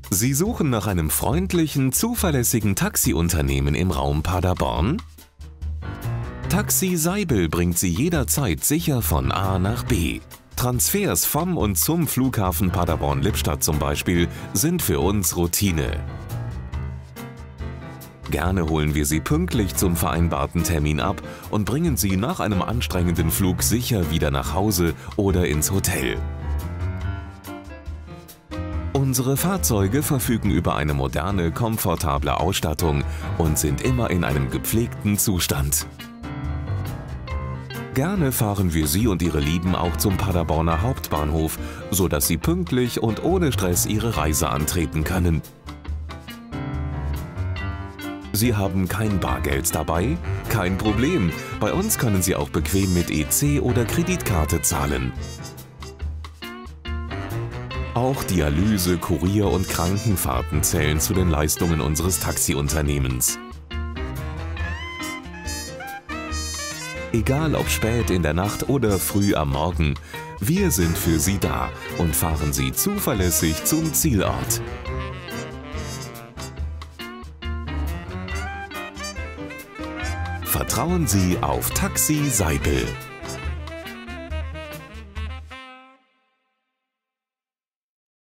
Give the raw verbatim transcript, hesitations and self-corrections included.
Sie suchen nach einem freundlichen, zuverlässigen Taxiunternehmen im Raum Paderborn? Taxi Seibel bringt Sie jederzeit sicher von A nach B. Transfers vom und zum Flughafen Paderborn-Lippstadt zum Beispiel sind für uns Routine. Gerne holen wir Sie pünktlich zum vereinbarten Termin ab und bringen Sie nach einem anstrengenden Flug sicher wieder nach Hause oder ins Hotel. Unsere Fahrzeuge verfügen über eine moderne, komfortable Ausstattung und sind immer in einem gepflegten Zustand. Gerne fahren wir Sie und Ihre Lieben auch zum Paderborner Hauptbahnhof, sodass Sie pünktlich und ohne Stress Ihre Reise antreten können. Sie haben kein Bargeld dabei? Kein Problem, bei uns können Sie auch bequem mit E C oder Kreditkarte zahlen. Auch Dialyse, Kurier- und Krankenfahrten zählen zu den Leistungen unseres Taxiunternehmens. Egal ob spät in der Nacht oder früh am Morgen, wir sind für Sie da und fahren Sie zuverlässig zum Zielort. Vertrauen Sie auf Taxi Seibel.